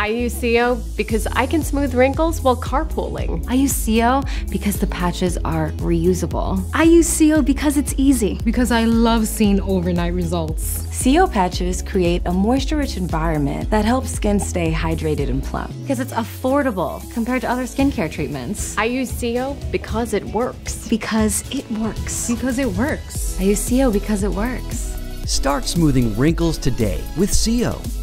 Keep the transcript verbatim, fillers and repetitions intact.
I use S I O because I can smooth wrinkles while carpooling. I use S I O because the patches are reusable. I use S I O because it's easy. Because I love seeing overnight results. S I O patches create a moisture-rich environment that helps skin stay hydrated and plump. Because it's affordable compared to other skincare treatments. I use S I O because it works. Because it works. Because it works. I use S I O because it works. Start smoothing wrinkles today with S I O.